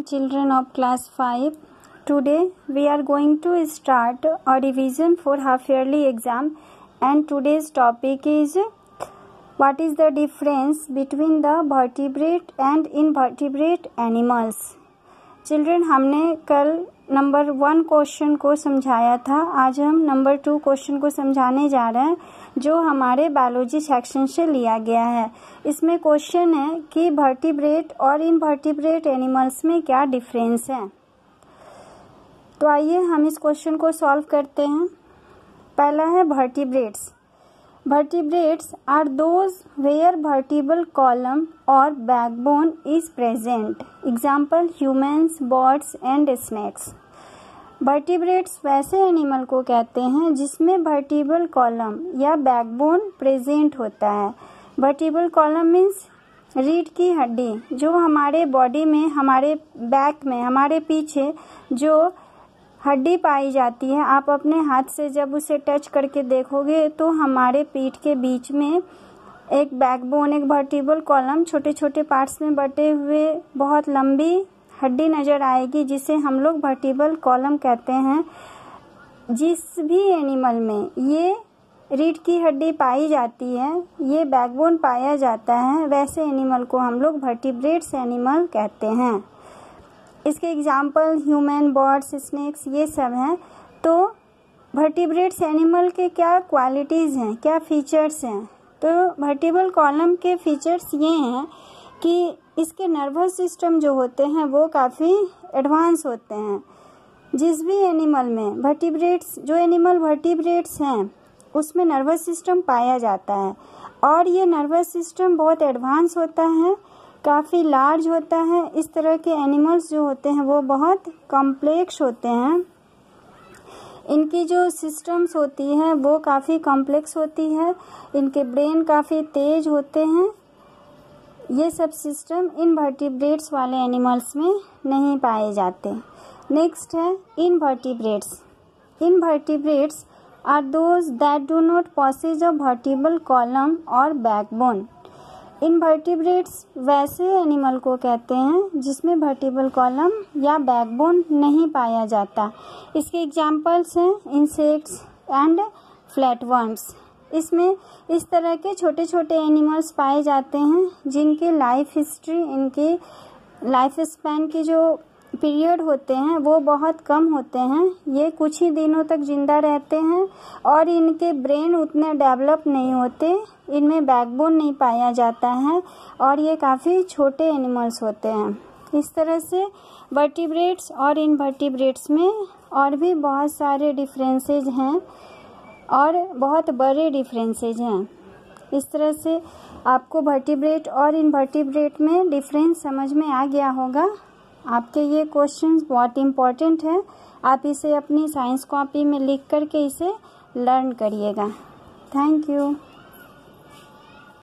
children of class 5. Today we are going to start a revision for half yearly exam, and today's topic is what is the difference between the vertebrate and invertebrate animals. Children, हमने कल number 1 question को समझाया था। आज हम number 2 question को समझाने जा रहे हैं जो हमारे बायोलॉजी सेक्शन से लिया गया है। इसमें क्वेश्चन है कि वर्टिब्रेट और इनवर्टिब्रेट एनिमल्स में क्या डिफरेंस है। तो आइए हम इस क्वेश्चन को सॉल्व करते हैं। पहला है vertebrates. Vertebrates are those where vertebral column or backbone is present. Example: humans, birds and snakes. Vertebrates वैसे एनिमल को कहते हैं जिसमें vertebral column या backbone present होता है। Vertebral column means रीढ़ की हड्डी, जो हमारे बॉडी में, हमारे बैक में, हमारे पीछे जो हड्डी पाई जाती है। आप अपने हाथ से जब उसे टच करके देखोगे तो हमारे पीठ के बीच में एक बैकबोन, एक वर्टिब्रल कॉलम, छोटे छोटे पार्ट्स में बटे हुए बहुत लंबी हड्डी नज़र आएगी, जिसे हम लोग वर्टिब्रल कॉलम कहते हैं। जिस भी एनिमल में ये रीढ़ की हड्डी पाई जाती है, ये बैकबोन पाया जाता है, वैसे एनिमल को हम लोग वर्टिब्रेट्स एनिमल कहते हैं। इसके एग्जाम्पल ह्यूमन, बर्ड्स, स्नेक्स ये सब हैं। तो वर्टिब्रेट्स एनिमल के क्या क्वालिटीज़ हैं, क्या फीचर्स हैं। तो वर्टिब्रल कॉलम के फीचर्स ये हैं कि इसके नर्वस सिस्टम जो होते हैं वो काफ़ी एडवांस होते हैं। जिस भी एनिमल में वर्टिब्रेट्स, जो एनिमल वर्टिब्रेट्स हैं उसमें नर्वस सिस्टम पाया जाता है, और ये नर्वस सिस्टम बहुत एडवांस होता है, काफ़ी लार्ज होता है। इस तरह के एनिमल्स जो होते हैं वो बहुत कॉम्प्लेक्स होते हैं। इनकी जो सिस्टम्स होती हैं वो काफ़ी कॉम्प्लेक्स होती है। इनके ब्रेन काफ़ी तेज होते हैं। ये सब सिस्टम इनवर्टिब्रेट्स वाले एनिमल्स में नहीं पाए जाते। नेक्स्ट है invertebrates. Invertebrates are those that do not possess a vertebral column और बैकबोन। इनवर्टिब्रेट्स वैसे एनिमल को कहते हैं जिसमें वर्टिब्रल कॉलम या बैकबोन नहीं पाया जाता। इसके एग्जाम्पल्स हैं इंसेक्ट्स एंड फ्लैटवर्म्स। इसमें इस तरह के छोटे छोटे एनिमल्स पाए जाते हैं जिनके लाइफ हिस्ट्री, इनकी लाइफ स्पैन की जो पीरियड होते हैं वो बहुत कम होते हैं। ये कुछ ही दिनों तक जिंदा रहते हैं और इनके ब्रेन उतने डेवलप नहीं होते, इनमें बैकबोन नहीं पाया जाता है, और ये काफ़ी छोटे एनिमल्स होते हैं। इस तरह से वर्टिब्रेट्स और इनवर्टिब्रेट्स में और भी बहुत सारे डिफरेंसेस हैं और बहुत बड़े डिफरेंसेस हैं। इस तरह से आपको वर्टिब्रेट और इनवर्टिब्रेट में डिफरेंस समझ में आ गया होगा। आपके ये क्वेश्चंस बहुत इम्पोर्टेंट है। आप इसे अपनी साइंस कॉपी में लिख करके इसे लर्न करिएगा। Thank you.